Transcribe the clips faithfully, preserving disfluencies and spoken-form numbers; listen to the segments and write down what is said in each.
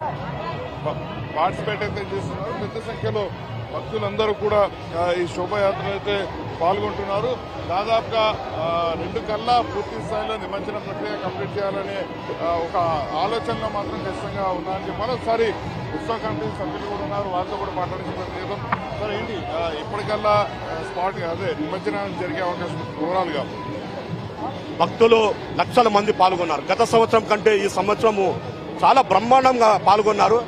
Participate అయితే చేస్తున్నారు. పెద్ద సంఖ్యలో భక్తులందరూ కూడా ఈ శోభయాత్ర అయితే పాల్గొంటున్నారు. దాదాపుగా రెండు కల్లా పూర్తి స్థాయిలో నిమజ్జన ప్రక్రియ కంప్లీట్ చేయాలనే ఒక ఆలోచనలో మాత్రం ఖచ్చితంగా ఉన్నారని మరోసారి ఉత్సవ కమిటీ సభ్యులు కూడా ఉన్నారు. వారితో కూడా మాట్లాడించిన ప్రయత్నం. సార్ ఏంటి ఇప్పటికల్లా స్పాట్ అదే నిమజ్జనం జరిగే అవకాశం ఓవరాల్ గా? భక్తులు లక్షల మంది పాల్గొన్నారు. గత సంవత్సరం కంటే ఈ సంవత్సరము చాలా బ్రహ్మాండంగా పాల్గొన్నారు.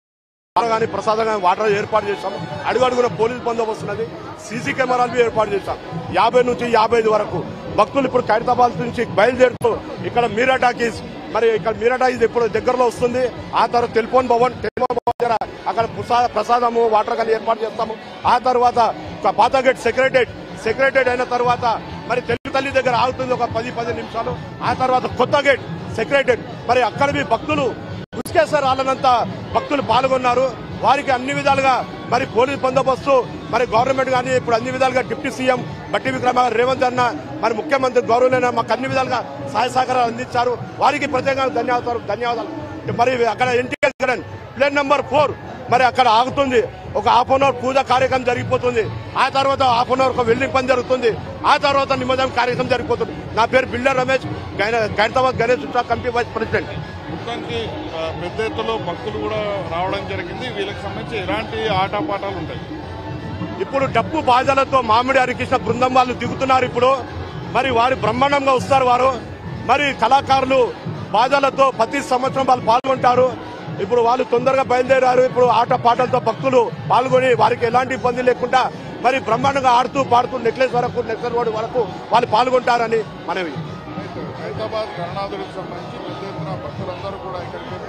కానీ ప్రసాదం కానీ వాటర్ ఏర్పాటు చేశాం. అడుగడుగున పోలీస్ బందోబస్తు ఉన్నది. సీసీ కెమెరాలు ఏర్పాటు చేశాం. యాభై నుంచి యాభై ఐదు వరకు భక్తులు ఇప్పుడు ఖైరతాబాద్ నుంచి బయలుదేరుతూ ఇక్కడ మీరా టాకీస్ మరి ఇక్కడ మీరా టాకీస్ ఇప్పుడు దగ్గరలో వస్తుంది. ఆ తర్వాత టెలిఫోన్ భవన్ టెలిఫోన్ భవన్ దగ్గర అక్కడ ప్రసాదము వాటర్ కానీ ఏర్పాటు చేస్తాము. ఆ తర్వాత పాత గేట్ సెక్రటరేట్ సెక్రటరేట్ అయిన తర్వాత మరి తెలుగు తల్లి దగ్గర ఆగుతుంది ఒక పది పది నిమిషాలు. ఆ తర్వాత కొత్త గేట్ సెక్రటరేట్ మరి అక్కడ భక్తులు ఉస్కేసారి వాళ్ళనంతా భక్తులు పాల్గొన్నారు. వారికి అన్ని విధాలుగా మరి పోలీస్ బందోబస్తు మరి గవర్నమెంట్ కానీ ఇప్పుడు అన్ని విధాలుగా డిప్యూటీ సీఎం బట్టి విక్రమ రేవంత్ అన్న మరి ముఖ్యమంత్రి గౌరవులైన మాకు అన్ని విధాలుగా సహాయ సహకారాలు అందించారు. వారికి ప్రత్యేకంగా ధన్యవాదాలు ధన్యవాదాలు మరి అక్కడ NTR garden plane number four మరి అక్కడ ఆగుతుంది. ఒక హాఫ్ అన్ అవర్ పూజ కార్యక్రమం జరిగిపోతుంది. ఆ తర్వాత హాఫ్ అన్ అవర్ ఒక వెల్డింగ్ పని జరుగుతుంది. ఆ తర్వాత నిమజ్జనం కార్యక్రమం జరిగిపోతుంది. నా పేరు బిల్డర్ రమేష్, ఖైరతాబాద్ గణేష్ ఉత్సవ కమిటీ వైస్ ప్రెసిడెంట్. మొత్తానికి పెద్ద ఎత్తులో భక్తులు కూడా రావడం జరిగింది. వీళ్ళకి సంబంధించి ఎలాంటి ఆటపాటాలు ఉంటాయి? ఇప్పుడు డప్పు బాజాలతో మామిడి హరికృష్ణ బృందం వాళ్ళు దిగుతున్నారు. ఇప్పుడు మరి వారు బ్రహ్మాండంగా వస్తారు. వారు మరి కళాకారులు బాజాలతో ప్రతి సంవత్సరం వాళ్ళు పాల్గొంటారు. ఇప్పుడు వాళ్ళు తొందరగా బయలుదేరారు. ఇప్పుడు ఆట పాటలతో భక్తులు పాల్గొని వారికి ఎలాంటి ఇబ్బంది లేకుండా మరి బ్రహ్మాండంగా ఆడుతూ పాడుతూ నెక్లెస్ వరకు నెక్లెస్ రోడ్ వరకు వాళ్ళు పాల్గొంటారని మనవి. హైదరాబాద్ గణనాథుడికి సంబంధించి పెద్ద ఎత్తున భక్తులందరూ కూడా ఇక్కడికైతే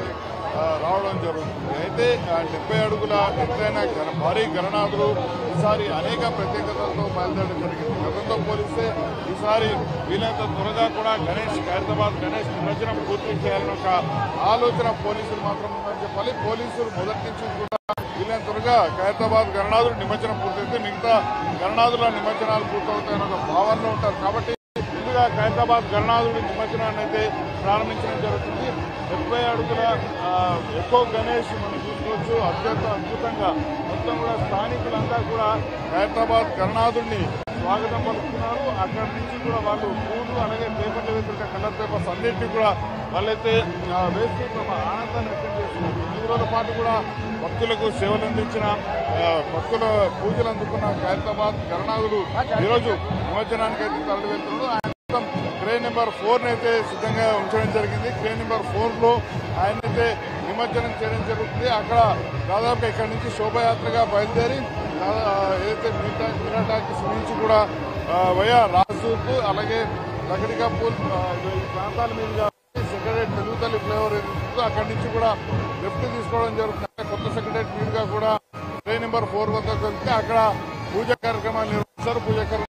రావడం జరుగుతుంది. అయితే డెబ్బై అడుగుల ఎత్తైన భారీ గణనాథులు ఈసారి అనేక ప్రత్యేకతలతో బయలుదేరడం జరిగింది. గతంతో పోలిస్తే ఈసారి వీలైనంత త్వరగా కూడా గణేష్ హైదరాబాద్ గణేష్ నిమజ్జనం పూర్తి చేయాలని ఒక ఆలోచన పోలీసులు మాత్రం ఉందని చెప్పాలి. పోలీసులు మొదటి నుంచి కూడా వీలైనంత త్వరగా హైదరాబాద్ గణనాథుడు నిమజ్జనం పూర్తయితే మిగతా గణనాథుల నిమజ్జనాలు పూర్తవుతాయని ఒక భావనలో ఉంటారు. కాబట్టి ముందుగా హైదరాబాద్ గణనాథుడి నిమజ్జనాన్ని అయితే ప్రారంభించడం జరుగుతుంది. డెబ్బై అడుగుల ఎక్కువ గణేష్ మనం చూసుకోవచ్చు. అత్యంత అద్భుతంగా మొత్తం కూడా స్థానికులంతా కూడా హైదరాబాద్ గణనాథుడిని స్వాగతం పలుకుతున్నారు. అక్కడి నుంచి కూడా వాళ్ళు పూలు అలాగే పేపర్లు వేస్తుంటే కలర్ పేపర్స్ అన్నింటినీ కూడా వాళ్ళైతే వేస్తూ తమ ఆనందాన్ని వ్యక్తం చేస్తున్నారు. ఈ రోజుల పాటు కూడా భక్తులకు సేవలు అందించిన భక్తుల పూజలు అందుకున్న హైదరాబాద్ గణనాథుడు ఈరోజు నిమజ్జనానికి అయితే తరలి వెళ్తున్నాడు. క్రేన్ నెంబర్ ఫోర్ అయితే సిద్ధంగా ఉంచడం జరిగింది. క్రేన్ నెంబర్ ఫోర్ లో ఆయన అయితే నిమజ్జనం చేయడం జరుగుతుంది. అక్కడ దాదాపుగా ఇక్కడ నుంచి శోభయాత్రగా బయలుదేరి ఏదైతే మిగతా మీరా టాకీస్ నుంచి కూడా వయా రాజూకు అలాగే లకడికా పూల్ ఈ ప్రాంతాల మీదుగా సెక్రటరేట్ తెలుగు తల్లి ఫ్లేవర్ ఏదైతుందో అక్కడి నుంచి కూడా లెఫ్ట్ తీసుకోవడం జరుగుతుంది. కొత్త సెక్రటరేట్ మీదుగా కూడా క్రేన్ నెంబర్ ఫోర్ వద్దకు వెళ్తే అక్కడ పూజా కార్యక్రమాలు నిర్వహిస్తారు. పూజా కార్యక్రమం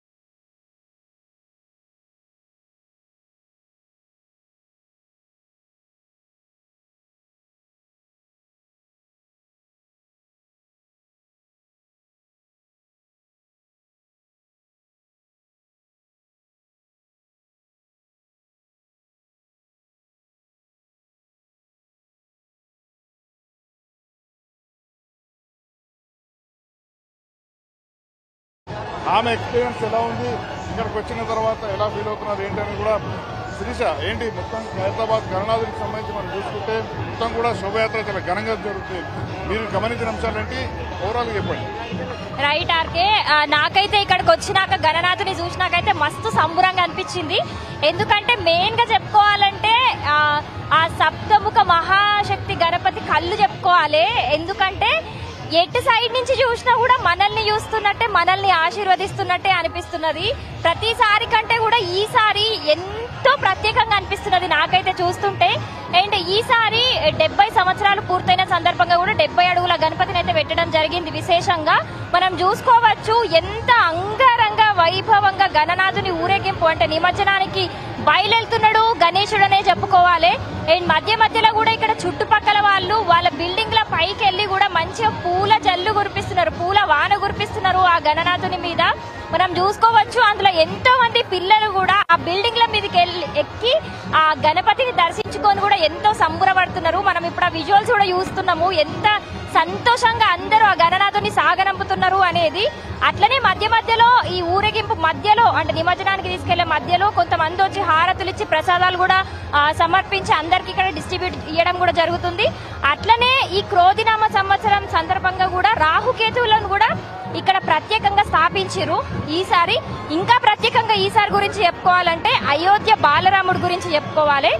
ఆమె ఎక్స్పీరియన్స్ ఎలా ఉంది, ఇక్కడికి వచ్చిన తర్వాత ఎలా ఫీల్ అవుతున్నారు ఏంటని కూడా. శిరీష ఏంటి మొత్తం హైదరాబాద్ గణనాథుడికి సంబంధించి మనం చూసుకుంటే మొత్తం కూడా శోభయాత్ర చాలా ఘనంగా జరుగుతుంది. మీరు గమనించిన అంశాలేంటి ఓవరాల్ చెప్పండి. రైట్ ఆర్కే, నాకైతే ఇక్కడికి వచ్చినాక గణనాథుని చూసినాకైతే మస్తు సంబురంగా అనిపించింది. ఎందుకంటే మెయిన్ గా చెప్పుకోవాలంటే ఆ సప్తముఖ మహాశక్తి గణపతి కళ్ళు చెప్పుకోవాలి. ఎందుకంటే ఎటు సైడ్ నుంచి చూసినా కూడా మనల్ని చూస్తున్నట్టే మనల్ని ఆశీర్వదిస్తున్నట్టే అనిపిస్తున్నది. ప్రతిసారి కంటే కూడా ఈసారి ఎంతో ప్రత్యేకంగా అనిపిస్తున్నది నాకైతే చూస్తుంటే. అండ్ ఈసారి డెబ్బై సంవత్సరాలు పూర్తయిన సందర్భంగా కూడా డెబ్బై అడుగుల గణపతిని అయితే పెట్టడం జరిగింది. విశేషంగా మనం చూసుకోవచ్చు ఎంత అంగరంగ వైభవంగా గణనాథుని ఊరేగింపు అంటే నిమజ్జనానికి బయలుతున్నాడు గణేశుడనే చెప్పుకోవాలి. అండ్ మధ్య మధ్యలో కూడా ఇక్కడ చుట్టుపక్కల వాళ్ళు వాళ్ళ బిల్డింగ్ల పైకి వెళ్లి కూడా మంచిగా పూల జల్లు కురిపిస్తున్నారు, పూల వాన కురిపిస్తున్నారు ఆ గణనాథుని మీద. మనం చూసుకోవచ్చు అందులో ఎంతో మంది పిల్లలు కూడా ఆ బిల్డింగ్ల మీదకి ఎక్కి ఆ గణపతిని దర్శించుకొని కూడా ఎంతో సంబరపడుతున్నారు. మనం ఇప్పుడు విజువల్స్ కూడా చూస్తున్నాము ఎంత సంతోషంగా అందరూ ఆ గణనాథుని సాగనంపుతున్నారు అనేది. అట్లనే మధ్య మధ్యలో ఈ ఊరేగింపు మధ్యలో అంటే నిమజ్జనానికి తీసుకెళ్లే మధ్యలో కొంతమంది వచ్చి హారతులు ఇచ్చి ప్రసాదాలు కూడా సమర్పించి అందరికి ఇక్కడ డిస్ట్రిబ్యూట్ ఇవ్వడం కూడా జరుగుతుంది. అట్లనే ఈ క్రోధినామ సంవత్సరం సందర్భంగా కూడా రాహుకేతువులను కూడా ఇక్కడ ప్రత్యేకంగా స్థాపించారు. ఈసారి ఇంకా ప్రత్యేకంగా ఈసారి గురించి చెప్పుకోవాలంటే అయోధ్య బాలరాముడు గురించి చెప్పుకోవాలి.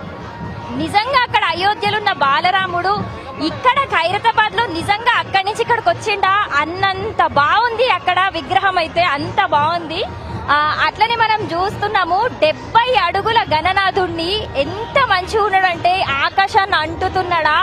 నిజంగా అక్కడ అయోధ్యలో ఉన్న బాలరాముడు ఇక్కడ ఖైరతాబాద్ లో నిజంగా అక్కడి నుంచి ఇక్కడికి వచ్చిండా అన్నంత బాగుంది. అక్కడ విగ్రహం అయితే అంత బాగుంది. అట్లనే మనం చూస్తున్నాము డెబ్బై అడుగుల గణనాథుడిని ఎంత మంచిగా ఉన్నాడంటే ఆకాశాన్ని అంటుతున్నాడా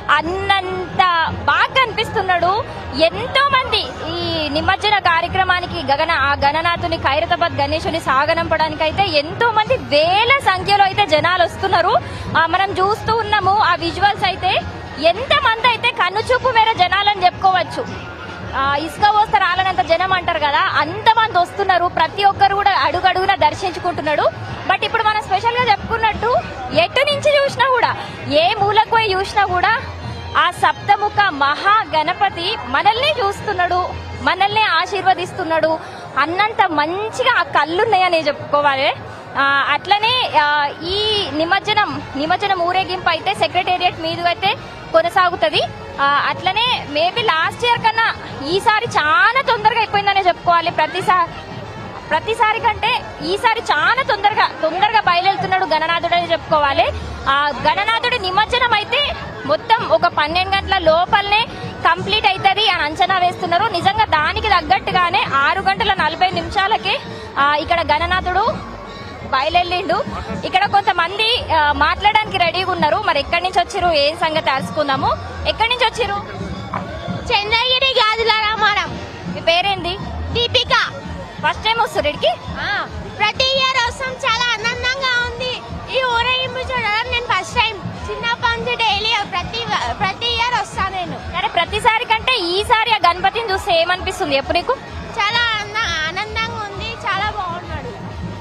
అన్నంత బాగా కనిపిస్తున్నాడు. ఎంతో మంది ఈ నిమజ్జన కార్యక్రమానికి గగన ఆ గణనాథుని ఖైరతాబాద్ గణేశుని సాగనంపడానికి అయితే ఎంతో మంది వేల సంఖ్యలో అయితే జనాలు వస్తున్నారు. మనం చూస్తూ ఉన్నాము ఆ విజువల్స్ అయితే ఎంత మంది అయితే కన్నుచూపు మేర జనాలని చెప్పుకోవచ్చు. ఇసుక పోస్తే రాలనంత జనం అంటారు కదా, అంతమంది వస్తున్నారు. ప్రతి ఒక్కరు కూడా అడుగడుగునా దర్శించుకుంటున్నాడు. బట్ ఇప్పుడు మనం స్పెషల్ గా చెప్పుకున్నట్టు ఎటు నుంచి చూసినా కూడా ఏ మూలకు పోయి చూసినా కూడా ఆ సప్తముఖ మహా గణపతి మనల్ని చూస్తున్నాడు, మనల్ని ఆశీర్వదిస్తున్నాడు అన్నంత మంచిగా ఆ కళ్ళున్నాయని చెప్పుకోవాలి. అట్లనే ఈ నిమజ్జనం నిమజ్జనం ఊరేగింపు అయితే సెక్రటేరియట్ మీదుగా అయితే కొనసాగుతుంది. అట్లనే మేబీ లాస్ట్ ఇయర్ కన్నా ఈసారి చాలా తొందరగా అయిపోయిందనే చెప్పుకోవాలి. ప్రతిసారి ప్రతిసారి కంటే ఈసారి చాలా తొందరగా తొందరగా బయలుదేరుతున్నాడు గణనాథుడు అని చెప్పుకోవాలి. ఆ గణనాథుడి నిమజ్జనం అయితే మొత్తం ఒక పన్నెండు గంటల లోపలనే కంప్లీట్ అవుతుంది అని అంచనా వేస్తున్నారు. నిజంగా దానికి తగ్గట్టుగానే ఆరు గంటల నలభై నిమిషాలకే ఇక్కడ గణనాథుడు బయలుదేరిండు. ఇక్కడ కొంతమంది మాట్లాడడానికి రెడీగా ఉన్నారు. మరి ఎక్కడి నుంచి వచ్చారు ఏం సంగతి తెలుసుకుందాము. ఎక్కడి నుంచి వచ్చారు? చంద్రగిరి గాజుల రామారం. మీ పేరేంది? దీపిక. ఫస్ట్ టైం వస్తారు ఇక్కడికి? ప్రతి ఇయర్ వస్తాం, చాలా ఆనందంగా ఉంది. ఈ ఊరేగింపు చూడడం నేను ఫస్ట్ టైం. చిన్నప్పటి నుంచి డైలీ ప్రతి ప్రతి ఇయర్ వస్తాను నేను. సరే, ప్రతిసారి కంటే ఈసారి ఆ గణపతిని చూస్తే ఏమనిపిస్తుంది ఎప్పుడు నీకు? చాలా ఆనందంగా ఉంది, చాలా బాగున్నాడు.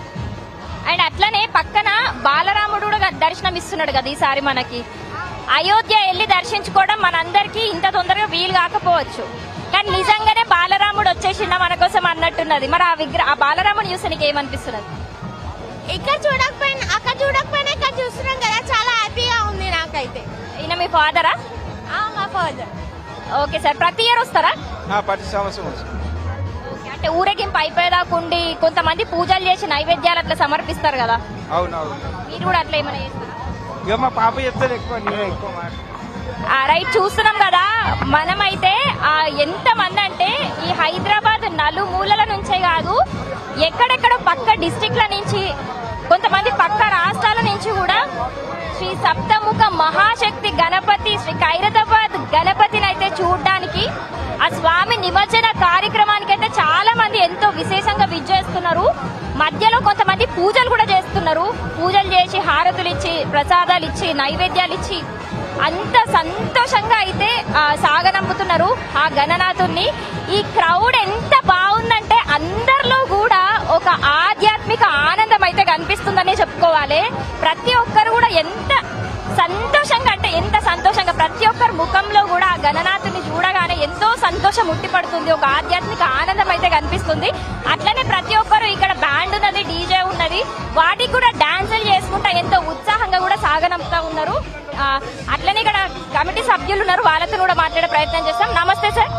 అండ్ అట్లనే పక్కన బాలరాముడు కూడా దర్శనం ఇస్తున్నాడు కదా ఈసారి మనకి. అయోధ్య వెళ్ళి దర్శించుకోవడం మనందరికీ ఇంత తొందరగా వీలు కాకపోవచ్చు, కానీ నిజంగానే బాలరాముడు వచ్చేసిండ మన కోసం అన్నట్టున్నది. మరి ఆ విగ్రహ ఆ బాలరాముడు చూస్తే నీకు ఏమనిపిస్తున్నది? ఇక్కడ చూడకపోయినా అక్కడ చూడకపోయినా ఇక్కడ చూస్తున్నాం కదా, చాలా హ్యాపీగా ఉంది నాకైతే. ఈయన మీ ఫాదరా? మా ఫాదర్. ఓకే సార్, ప్రతి ఇయర్ వస్తారా? ప్రతి సంవత్సరం వస్తాం. అంటే ఊరేగింపు అయిపోయేదాకుండి కొంతమంది పూజలు చేసి నైవేద్యాలు అట్లా సమర్పిస్తారు కదా. అవునవును. మీరు కూడా అట్లా ఏమైనా చేస్తారా? ఇక మా పాప చెప్తారు ఎక్కువ, నేను ఎక్కువ మాట. రైట్, చూస్తున్నాం కదా మనమైతే ఎంత మంది అంటే ఈ హైదరాబాద్ నలుమూలల నుంచే కాదు, ఎక్కడెక్కడ పక్క డిస్టిక్ల నుంచి, కొంతమంది పక్క రాష్ట్రాల నుంచి కూడా శ్రీ సప్తముఖ మహాశక్తి గణపతి శ్రీ ఖైరతాబాద్ గణపతిని అయితే చూడడానికి ఆ స్వామి నిమజ్జన కార్యక్రమానికి అయితే చాలా మంది ఎంతో విశేషంగా విచ్చేస్తున్నారు. మధ్యలో కొంతమంది పూజలు కూడా చేస్తున్నారు. పూజలు చేసి హారతులు ఇచ్చి ప్రసాదాలు ఇచ్చి నైవేద్యాలు ఇచ్చి అంత సంతోషంగా అయితే సాగనంపుతున్నారు ఆ గణనాథుని. ఈ క్రౌడ్ ఎంత బాగుందంటే అందరిలో కూడా ఒక ఆధ్యాత్మిక ఆనందం అయితే కనిపిస్తుందనే చెప్పుకోవాలి. ప్రతి ఒక్కరు కూడా ఎంత సంతోషంగా అంటే ఎంత సంతోషంగా ప్రతి ఒక్కరి ముఖంలో కూడా ఆ గణనాథుని చూడగానే ఎంతో సంతోషం ఉట్టిపడుతుంది, ఒక ఆధ్యాత్మిక ఆనందం అయితే కనిపిస్తుంది. అట్లనే ప్రతి ఒక్కరు ఇక్కడ బ్యాండ్ ఉన్నది, డీజే ఉన్నది, వాటికి కూడా డాన్సులు చేసుకుంటా ఎంతో ఉత్సాహంగా కూడా సాగనంపుతా ఉన్నారు. అట్లనే ఇక్కడ కమిటీ సభ్యులు ఉన్నారు, వాళ్ళతో కూడా మాట్లాడే ప్రయత్నం చేస్తాం. నమస్తే సార్.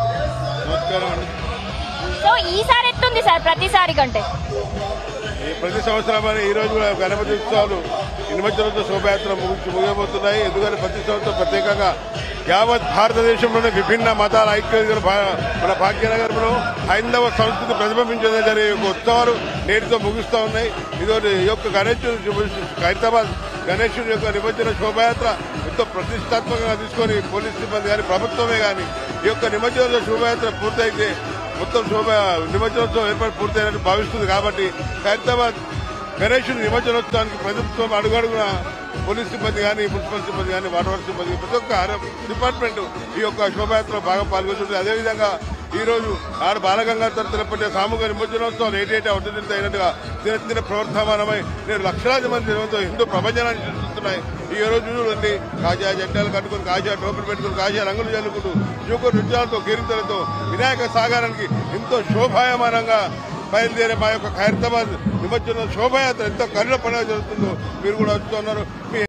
సో ఈసారి ఎట్టుంది సార్ ప్రతిసారి కంటే? ప్రతి సంవత్సరం ఈ రోజు కూడా గణపతి ఉత్సవాలు నిమజ్జనంతో శోభయాత్ర ముగించి ముగియబోతున్నాయి. ఎందుకంటే ప్రతి సంవత్సరం ప్రత్యేకంగా యావత్ భారతదేశంలోని విభిన్న మతాల ఐక్యతను మన భాగ్యనగరంలో హైందవ సంస్కృతి ప్రతిబింబించే జరిగే ఉత్సవాలు నేటితో ముగిస్తూ ఉన్నాయి. ఇదొకటి ఈ యొక్క గణేశుడు ఖైరతాబాద్ గణేశుడి యొక్క నిమజ్జన శోభయాత్ర ఎంతో ప్రతిష్టాత్మకంగా తీసుకొని పోలీస్ సిబ్బంది కానీ ప్రభుత్వమే కానీ ఈ యొక్క నిమజ్జన శోభయాత్ర పూర్తయితే మొత్తం శోభ నిమజ్జనోత్సవం ఏర్పాటు పూర్తయినట్టు భావిస్తుంది. కాబట్టి ఖైరతాబాద్ గణేశుడి నిమజ్జనోత్సవానికి ప్రభుత్వం అడుగడుగున పోలీస్ సిబ్బంది కానీ మున్సిపల్ సిబ్బంది కానీ వాటర్ సిబ్బంది ప్రతి ఒక్క డిపార్ట్మెంట్ ఈ యొక్క శోభయాత్రలో బాగా పాల్గొంటుంది. అదేవిధంగా ఈ రోజు ఆడు బాలగంగాధర తిరుపతి సామూహిక నిమజ్జనోత్సవం ఏటేటా ఒడ్డు అయినట్టుగా దినదిన ప్రవర్తమానమై నేడు లక్షలాది మంది హిందూ ప్రపంచాన్ని సృష్టిస్తున్నాయి. ఈ రోజు చూడండి కాజా జెండాలు కట్టుకుని కాజా టోపులు పెట్టుకుని కాజా రంగులు చల్లుకుంటూ యువకుడు నృత్యాలతో కీర్తనలతో వినాయక సాగరానికి ఎంతో శోభాయమానంగా బయలుదేరే మా యొక్క ఖైరతాబాద్ నిమజ్జనం శోభాయాత్ర ఎంతో కరుణ పండుగ జరుగుతుందో మీరు కూడా వస్తున్నారు.